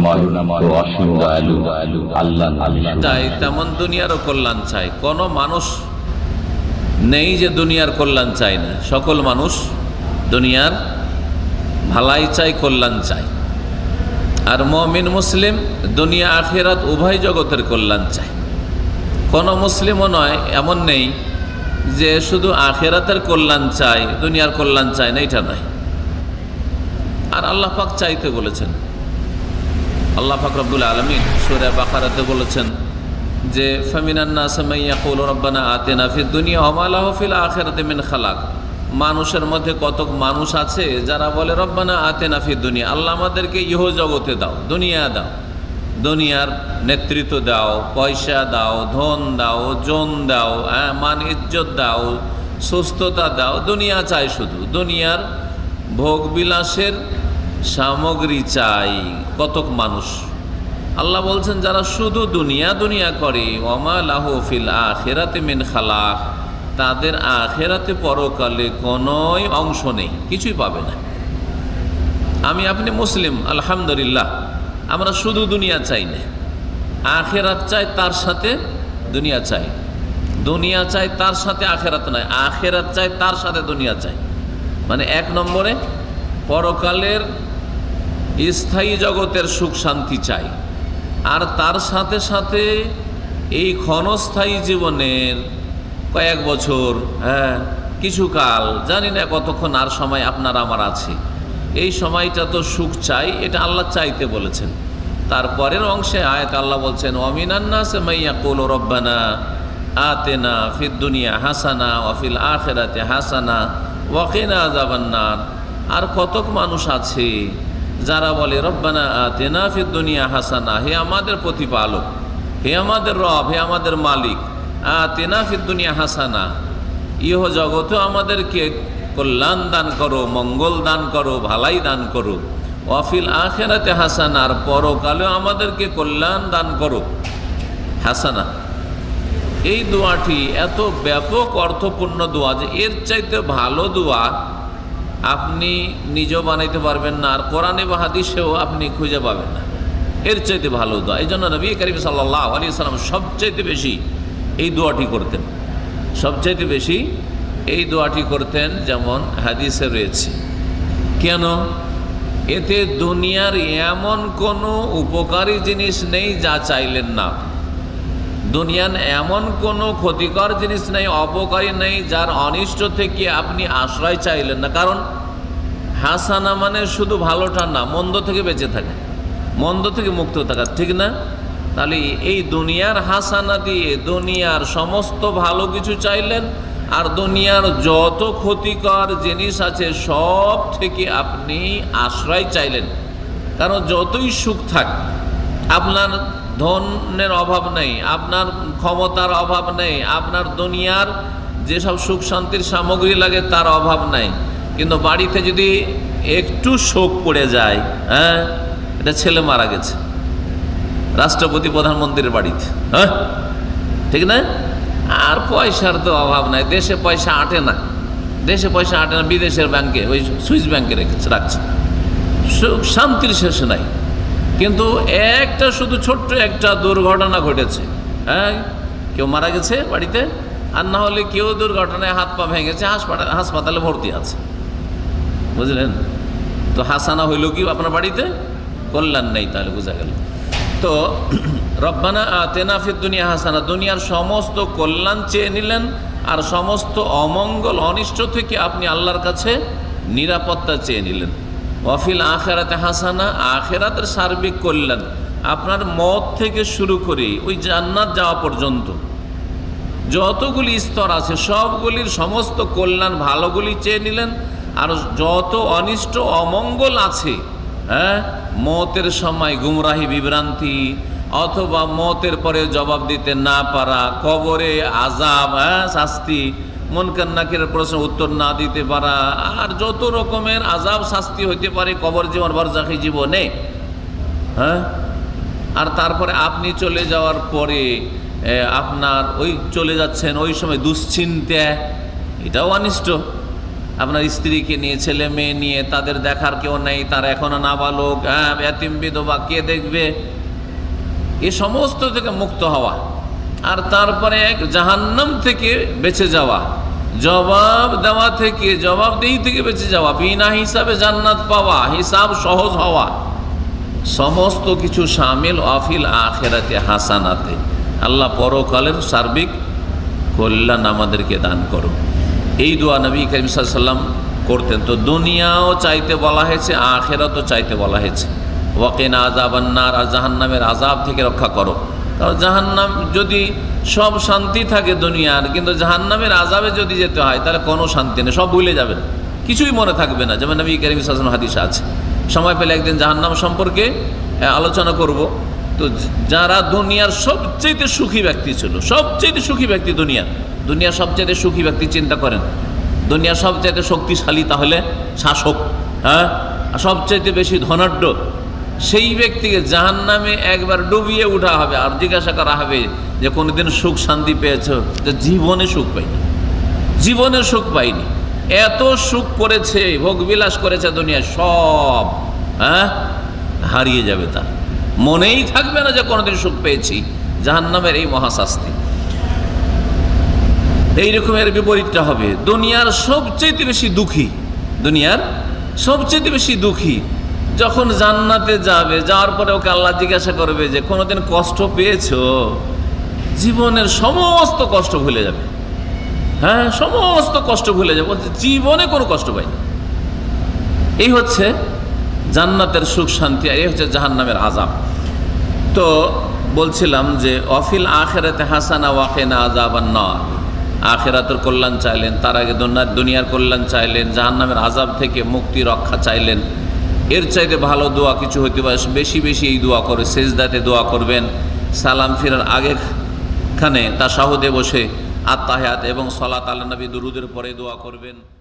ও অসীম দয়ালু আল্লাহ চাই তেমন দুনিয়ারও কল্যাণ চাই। কোনো মানুষ নেই যে দুনিয়ার কল্যাণ চাই না। সকল মানুষ দুনিয়ার ভালাই চাই, কল্যাণ চাই। আর মুমিন মুসলিম দুনিয়া আখিরাত উভয় জগতের কল্যাণ চায়। কোনো মুসলিমও নয় এমন নেই যে শুধু আখিরাতের কল্যাণ চায়, দুনিয়ার কল্যাণ চায় না, এটা নয়। আর আল্লাহ পাক চাইতে বলেছেন। আল্লাহ পাক রব্বুল আলামিন সূরা বাকারাতে বলেছেন যে ফামিনান নাস মান ইয়াকুলু রব্বানা আতিনা ফিদ দুনিয়া ওয়া মা লাহু ফিল আখিরাতি মিন খালাক। মানুষের মধ্যে কতক মানুষ আছে যারা বলে রব্বানা আতিনা ফিদ দুনিয়া, আল্লাহ আমাদেরকে ইহ জগতে দাও, দুনিয়া দাও, দুনিয়ার নেতৃত্ব দাও, পয়সা দাও, ধন দাও, জন দাও, মান ইজ্জত দাও, সুস্থতা দাও। দুনিয়া চাই, শুধু দুনিয়ার ভোগ বিলাসের সামগ্রী চাই কতক মানুষ। আল্লাহ বলছেন যারা শুধু দুনিয়া দুনিয়া করে, ওমা লাহু ফিল আখিরাতি মিন খালাক, তাদের আখিরাতে পরকালে কোনোই অংশ নেই, কিছুই পাবে না। আমি আপনি মুসলিম আলহামদুলিল্লাহ, আমরা শুধু দুনিয়া চাই না, আখিরাত চাই, তার সাথে দুনিয়া চাই। দুনিয়া চাই তার সাথে আখিরাত নয়, আখিরাত চাই তার সাথে দুনিয়া চাই। মানে এক নম্বরে পরকালের স্থায়ী জগতের সুখ শান্তি চাই, আর তার সাথে সাথে এই ক্ষণস্থায়ী জীবনের কয়েক বছর, কিছু কাল, জানি না কতক্ষণ আর সময় আপনার আমার আছে, এই সময়টা তো সুখ চাই, এটা আল্লাহ চাইতে বলেছেন। তারপরের অংশে আয়াত আল্লাহ বলছেন ওয়ামিনান নাস মান ইয়াকুলু রব্বানা আতিনা ফিদ দুনিয়া হাসানা ওয়া ফিল আখিরাতি হাসানা ওয়া কিনা আযাবান নার। আর কতক মানুষ আছে যারা বলে রব্বানা আতিনা ফিদ দুনিয়া হাসানা, হে আমাদের প্রতিপালক, হে আমাদের রব, হে আমাদের মালিক, আতিনা ফিদ দুনিয়া হাসানা, ইহ জগতেও আমাদেরকে কল্যাণ দান করো, মঙ্গল দান করো, ভালাই দান করো, ওয়াফিল আখিরাতে হাসানা, আর পরকালেও আমাদেরকে কল্যাণ দান করো, হাসানা। এই দোয়াটি এত ব্যাপক অর্থপূর্ণ দোয়া যে এর চাইতে ভালো দোয়া আপনি নিজেও বানাইতে পারবেন না, আর কোরআনে বা হাদিসেও আপনি খুঁজে পাবেন না এর চাইতে ভালো দোয়া। এই জন্য নবী করিম সাল্লাল্লাহু আলাইহি সাল্লাম সবচাইতে বেশি এই দোয়াটি করতেন, সবচাইতে বেশি এই দোয়াটি করতেন, যেমন হাদিসে রয়েছে। কেন? এতে দুনিয়ার এমন কোনো উপকারী জিনিস নেই যা চাইলেন না, দুনিয়ার এমন কোনো ক্ষতিকর জিনিস নেই, অপকারী নেই, যার অনিষ্ট থেকে আপনি আশ্রয় চাইলেন না। কারণ হাসানা মানে শুধু ভালোটা না, মন্দ থেকে বেঁচে থাকা, মন্দ থেকে মুক্ত থাকা, ঠিক না? তাহলে এই দুনিয়ার হাসানা দিয়ে দুনিয়ার সমস্ত ভালো কিছু চাইলেন, আর দুনিয়ার যত ক্ষতিকর জিনিস আছে সব থেকে আপনি আশ্রয় চাইলেন। কারণ যতই সুখ থাক, আপনার ধনের অভাব নেই, আপনার ক্ষমতার অভাব নেই, আপনার দুনিয়ার যেসব সুখ শান্তির সামগ্রী লাগে তার অভাব নাই, কিন্তু বাড়িতে যদি একটু শোক পড়ে যায়, এটা ছেলে মারা গেছে রাষ্ট্রপতি প্রধানমন্ত্রীর বাড়িতে, ঠিক না? আর পয়সার তো অভাব নাই, দেশে পয়সা আটে না, দেশে পয়সা আটে না, বিদেশের ব্যাংকে, ওই সুইস ব্যাংকে রাখছে, সুখ শান্তির শেষ নাই। কিন্তু একটা শুধু ছোট্ট একটা দুর্ঘটনা ঘটেছে, কেউ মারা গেছে বাড়িতে, আর না হলে কেউ দুর্ঘটনায় হাত পা ভেঙেছে, হাসপাতালে ভর্তি আছে, বুঝলেন? তো হাসানা হইল কি আপনার বাড়িতে? কল্যাণ নেই, তাহলে বোঝা গেল। তো রব্বানা আতিনা ফিদ দুনিয়া হাসানা, দুনিয়ার সমস্ত কল্যাণ চেয়ে নিলেন, আর সমস্ত অমঙ্গল অনিষ্ট থেকে আপনি আল্লাহর কাছে নিরাপত্তা চেয়ে নিলেন। ওয়াফিল আখিরাতে হাসানা, আখিরাতের সার্বিক কল্যাণ, আপনার মত থেকে শুরু করে ওই জান্নাত যাওয়া পর্যন্ত যতগুলি স্তর আছে সবগুলির সমস্ত কল্যাণ ভালোগুলি চেয়ে নিলেন। আর যত অনিষ্ট অমঙ্গল আছে, মতের সময় গুমরাহি বিভ্রান্তি, অথবা মতের পরে জবাব দিতে না পারা, কবরে আযাব, শাস্তি, মুনকার নাকিরের প্রশ্ন উত্তর না দিতে পারা, আর যত রকমের আযাব শাস্তি হইতে পারে কবর জীবন, বারজাখী জীবনে, আর তারপরে আপনি চলে যাওয়ার পরে আপনার ওই চলে যাচ্ছেন ওই সময় দুশ্চিন্তা, এটাও অনিষ্ট। আপনার স্ত্রীকে নিয়ে, ছেলে মেয়ে নিয়ে, তাদের দেখার কেউ নেই, তারা এখনো নাবালক, এতিম বিধবা, কে দেখবে? এ সমস্ত থেকে মুক্ত হওয়া, আর তারপরে জাহান্নাম থেকে বেঁচে যাওয়া, জবাব দেওয়া থেকে, জবাবদিহি থেকে বেঁচে যাওয়া, বিনা হিসাবে জান্নাত পাওয়া, হিসাব সহজ হওয়া, সমস্ত কিছু শামিল আফিল আখিরাতে হাসানাতে। আল্লাহ পরকালের সার্বিক কল্যাণ আমাদেরকে দান করো। এই দোয়া নবী করিম সাল্লাল্লাহু আলাইহি ওয়াসাল্লাম করতেন। তো দুনিয়াও চাইতে বলা হয়েছে, আখিরাতও চাইতে বলা হয়েছে। ওয়াকিনা আযাবান নার, আর জাহান্নামের আযাব থেকে রক্ষা করো। কারণ জাহান্নাম যদি সব শান্তি থাকে দুনিয়ার, কিন্তু জাহান্নামের আযাবে যদি যেতে হয় তাহলে কোনো শান্তি নেই, সব ভুলে যাবেন, কিছুই মনে থাকবে না। যেমন নবী করিম সাল্লাল্লাহু আলাইহি ওয়াসাল্লাম হাদিস আছে, সময় পেলে একদিন জাহান্নাম সম্পর্কে আলোচনা করব। তো যারা দুনিয়ার সবচেয়ে সুখী ব্যক্তি ছিল, সবচেয়ে সুখী ব্যক্তি দুনিয়ার সবচেয়ে সুখী ব্যক্তি, চিন্তা করেন, দুনিয়ার সবচেয়ে শক্তিশালী তাহলে শাসক, হ্যাঁ, সবচেয়ে বেশি ধনাঢ্য, সেই ব্যক্তিকে জাহান্নামে একবার ডুবিয়ে উঠা হবে আর জিজ্ঞাসা করা হবে যে কোনোদিন সুখ শান্তি পেয়েছো? যে জীবনে সুখ পাইনি, জীবনে সুখ পাইনি। এত সুখ করেছে, ভোগবিলাস করেছে দুনিয়ায়, সব হারিয়ে যাবে, তার মনেই থাকবে না যে কোনোদিন সুখ পেয়েছি। জাহান্নামের এই মহাশাস্তি। এই রকমের বিপরীতটা হবে, দুনিয়ার সবচেয়ে বেশি দুঃখী, দুনিয়ার সবচেয়ে বেশি দুঃখী যখন জান্নাতে যাবে, যাওয়ার পরে ওকে আল্লাহ জিজ্ঞাসা করবে যে কোনোদিন কষ্ট পেয়েছো? জীবনের সমস্ত কষ্ট ভুলে যাবে, হ্যাঁ, সমস্ত কষ্ট ভুলে যাবে, বলছে জীবনে কোনো কষ্ট পাইনি। এই হচ্ছে জান্নাতের সুখ শান্তি, আর এই হচ্ছে জাহান্নামের আযাব। তো বলছিলাম যে অফিল আখিরাতে হাসানা ওয়াকিনা আযাবান নার, আখিরাতের কল্যাণ চাইলেন, তার আগে দুনিয়ার কল্যাণ চাইলেন, জাহান্নামের আযাব থেকে মুক্তি রক্ষা চাইলেন। এর চাইতে ভালো দোয়া কিছু হইতে পারে। বেশি বেশি এই দোয়া করে, সেজদাতে দোয়া করবেন, সালাম ফিরার আগেখানে তাশাহুদে বসে আত্তাহিয়াত এবং সালাত আলা নবী দুরুদের পরে দোয়া করবেন।